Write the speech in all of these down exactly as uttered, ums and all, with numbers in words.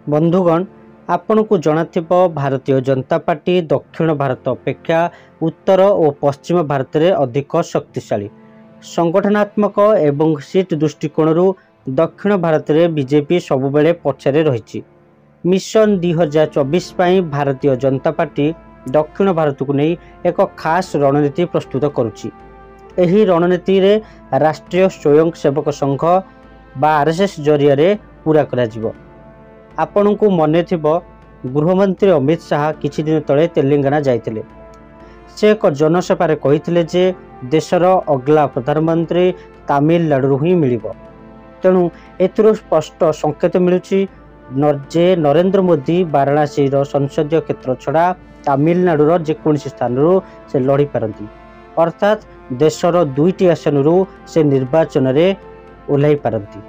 बंधुगण आपण को जनाथिबो भारतीय जनता पार्टी दक्षिण भारत अपेक्षा उत्तर और पश्चिम भारत में अधिक शक्तिशाली संगठनात्मक एवं सीट दृष्टिकोण दक्षिण भारत में बीजेपी सबुबले पछरे रही। मिशन दुई हजार चौबीस भारतीय जनता पार्टी दक्षिण भारत को नहीं एक खास रणनीति प्रस्तुत करुच्ची। एही रणनीति रे राष्ट्रीय स्वयंसेवक संघ बा आरएसएस जरिया पूरा करा आपण को मन थिबो गृहमंत्री अमित शाह किछि दिन तले तेलंगाना जाइतिले। से एक जनसभा कहिथिले जे देशर अगला प्रधानमंत्री तमिलनाडु ही मिलिबो। तेणु एथिरो स्पष्ट संकेत मिलुछि जे नरेंद्र मोदी वाराणसी संसदीय क्षेत्र छड़ा तमिलनाडुर जेकोसी स्थान से लड़ी पारती, अर्थात देशर दुईटी आसनरू से निर्वाचन रे ओह्लाई पारती।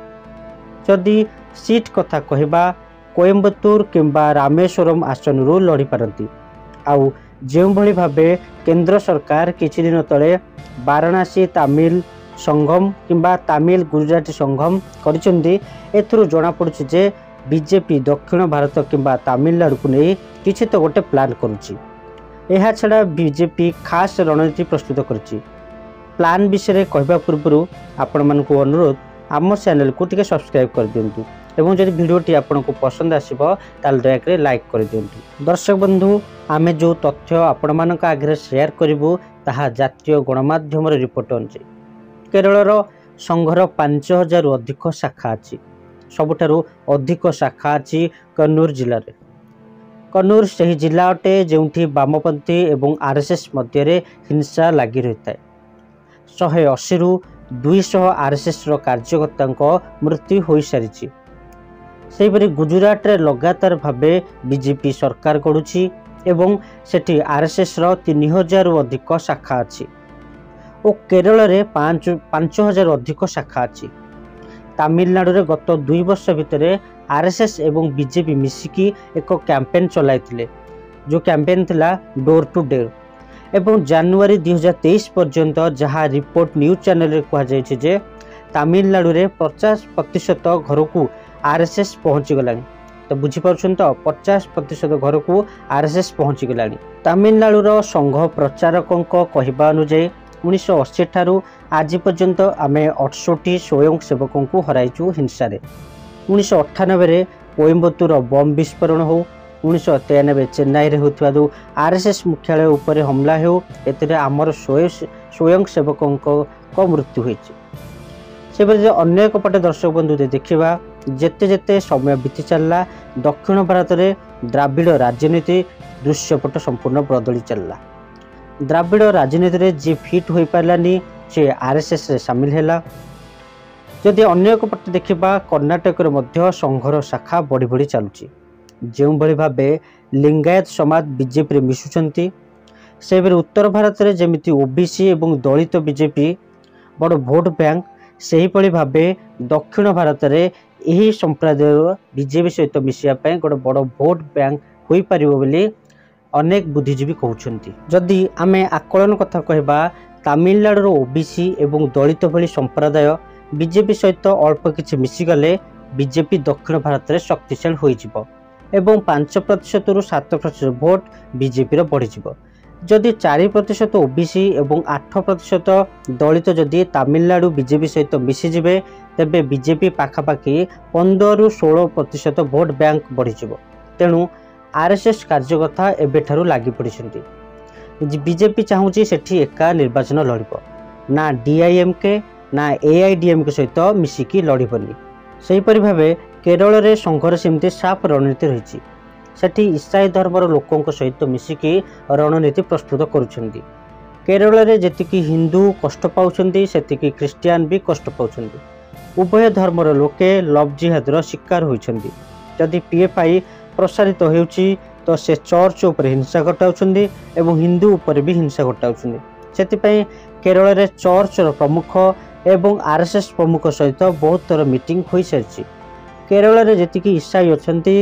जदि सीट कथा कहबा कोयम्बतूर किंबा रामेश्वरम आसनरू लड़ी पारती। आउ जो भली भावे केंद्र सरकार किछि दिन तले वाराणसी तमिल संगम किंबा तमिल गुजराती संगम करिसेंती, एथुरु जणा पड़ुछि जे बीजेपी दक्षिण भारत किंबा तमिलनाडु को नहीं किछि तो गोटे प्लान करुछि। एहा छड़ा बीजेपी खास रणनीति प्रस्तुत करुछि। प्लान विषय कहबा पूर्व आपण मानकु अनुरोध आम चैनल को टिके सब्सक्राइब कर दियंतु एवं जदि वीडियोटी आपन को पसंद आसीबो ताल दया करे लाइक कर दियंतु। दर्शक बंधु, आमे जो तथ्य आपण मानक आगे शेयर करिवु ताहा जातीय गणमाध्यम रिपोर्ट अनुसार केरलर संघर पांच हजार अधिक शाखा अछि। सबुठारु अधिक शाखा अछि कन्नूर जिले में। कन्नूर सही जिला अटे जेउठी वामपंथी एवं आरएसएस मध्य हिंसा लगी रही है। शहे अशी रु दुईश आरएसएस कार्यकर्ता मृत्यु हो सारी। सेपरि गुजरात रे लगातार भावे बीजेपी सरकार गढ़ुछि एवं सेठी आरएसएस रो तीन हजार अधिक शाखा अछि और केरल रे पांच पांच हजार अधिक शाखा अछि। तमिलनाडु रे गत दुई वर्ष भितर आरएसएस एवं बीजेपी मिसिकी एक कैंपेन चलाइथिले, जो कैंपेन थिला डोर टू डोर। एवं जनवरी दुई हजार तेईस पर्यंत जहाँ रिपोर्ट न्यूज चैनल रे कहा जायछि जे तमिलनाडु रे पचास प्रतिशत घर को आरएसएस पहुंची गलानी। तो बुझी पारुछन तो पचास प्रतिशत घर को आरएसएस पहुंची गलानी। तमिलनाडु रो संघ प्रचारकों कहवा अनुसार उन्नीस सौ अस्सी ठारू आज पर्यंत आमे अठसठी स्वयंसेवकों को हराइचु हिंसा रे। उन्नीस सौ अठानबे कोयम्बतूर बम विस्फोरण हो, उन्नीस सौ तेयानबे चेन्नई रे होतिबा दो आरएसएस मुख्यालय उपर हमला हो, एतरे आमर स्वयंसेवकों को मृत्यु होइछि। सेबरे अन्य एक पटे दर्शक बंधु देखिबा जेते जेते समय बीती चलला दक्षिण भारत रे द्राविड़ राजनीति दृश्यपट संपूर्ण बदली चलला। द्राविड़ राजनीति रे जे फिट होई पारलानी से आरएसएस रे शामिल हैला। जदि अन्य एक पटे देखिबा कर्नाटक रे मध्य संघर शाखा बढ़ी बढ़ी चलुची। जो भली भावे लिंगायत समाज बीजेपी रे मिशुचंती, सेबरे उत्तर भारत रे जेमिति ओबीसी एवं दलित बीजेपी बड़ भोट बैंक, सही पड़ी भावे दक्षिण भारत रे यही संप्रदाय बीजेपी सहित मिसिया पय गोटे बड़ भोट बैंक होई परिबो बोली अनेक बुद्धिजीवी कहउछंती। जदि आमे आकलन कथा कहबा तमिलनाडु ओबीसी एवं दलित भली संप्रदाय बीजेपी सहित अल्प किछि मिसी गले बीजेपी दक्षिण भारत रे शक्तिशाली होई जिवो एवं पांच प्रतिशत रु सात प्रतिशत भोट बीजेपी रो बढ़ी जिवो। जदि चार प्रतिशत ओबीसी एवं आठ प्रतिशत दलित जदि तमिलनाडु बीजेपी सहित मिसी जिवे तेबे बीजेपी पाखापाखि पंद्रह रु सोलह प्रतिशत भोट बैंक बढ़ी जिवो। तेणु आरएसएस कार्यकर्ता एबेठारु लागि पड़िसंती। बीजेपी चाहूची सेठी एका निर्वाचन लड़िबो, ना डीआईएमके ना एआईडीएमके सहित मिसिकी लड़िबनी। सेही परि भावे केरल रे संघर सेमती साफ रणनीति रहिछि। सेठी ईसाई धर्मर लोकों सहित मिसिकी रणनीति प्रस्तुत करुछंती। केरल रे जेतिकी हिंदू कष्ट पाउछंती सेतिकी क्रिश्चियन भी कष्ट पाउछंती। उभय धर्मर लोके लव जिहादर शिकार होइछंती। जदि पीएफआई प्रसारित होउछि तो से चर्च उपर हिंसा घटाउछंती एवं हिंदू उपर भी हिंसा घटाउछंती। सेतिपय केरल रे चर्च प्रमुख एवं आरएसएस प्रमुख सहित बहुत थर मीटिंग होई सारिछि। केरल रे जेतिकी ईसाई अछंती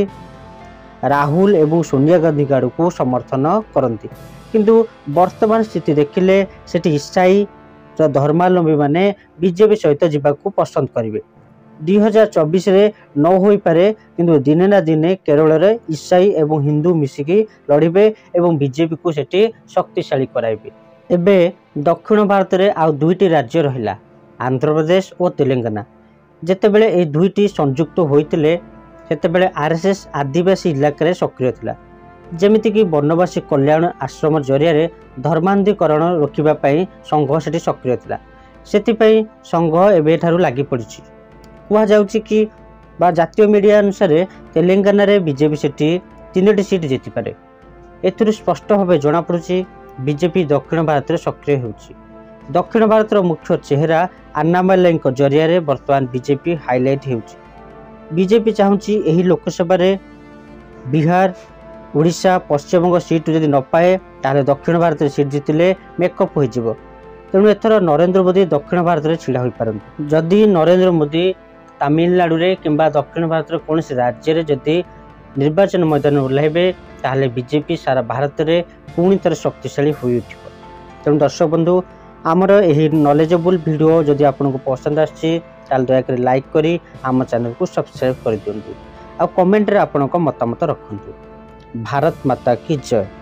राहुल एवं सोनिया गांधी गाड़ को समर्थन करती, किंतु वर्तमान स्थिति देखिले सेठी ईसाई धर्मावलंबी माने बीजेपी सहित जीवा को पसंद करेंगे। दुई हजार चौबीस न हो पारे किंतु दिने ना दिने केरल रे ईसाई एवं हिंदू मिसिकी लड़िबे एवं बीजेपी को सेठी शक्तिशाली कराइबे। एबे दक्षिण भारत रे आउ दुईटी राज्य रहिला आंध्र प्रदेश और तेलंगाना। जेतेबेले ए दुईटी संयुक्त होइतिले सेतेबेले आरएसएस आदिवासी इलाका रे सक्रिय थिला। जेमिति कि वनवासी कल्याण आश्रम जरिया रे धर्मांधीकरण रोकिबा पई संघ सेठी सक्रिय थिला। सेतिपई संघ एबे ठारू लागि पड़िछि। कुहा जाउछि कि बा जातीय मीडिया अनुसार तेलंगाना रे बीजेपी सेठी तीनोटी सीट जीति पारे। एथुरु स्पष्ट भाव जना पड़ुछि बीजेपी दक्षिण भारत रे सक्रिय होउछि। दक्षिण भारत रो मुख्य चेहरा अन्नामलाई जरिया रे वर्तमान बीजेपी हाईलाइट होउछि। बीजेपी चाहूँगी एही लोकसभा रे बिहार ओडिशा पश्चिमबंग सीट जदि न पाए ताले दक्षिण भारत रे सीट जीतिले मेकअप हो जिवो। तेणु एथर नरेंद्र मोदी दक्षिण भारत रे छिड़ा होई पारंती। जदि नरेंद्र मोदी तमिलनाडु रे किंबा दक्षिण भारत रे कोनोसी राज्य रे जदि निर्वाचन मैदान ओह्लाइबे ताले बीजेपी सारा भारत रे पुणी थरे शक्तिशाली होई उठिबो। तेणु दर्शक बंधु आमर एही नॉलेजेबल वीडियो जदि आपनको पसंद आछि ताले दया करी लाइक करी आम चैनल को सब्सक्राइब कर दियंतु आ कमेंट रे आपनको मतामत रखंतु। भारत माता की जय।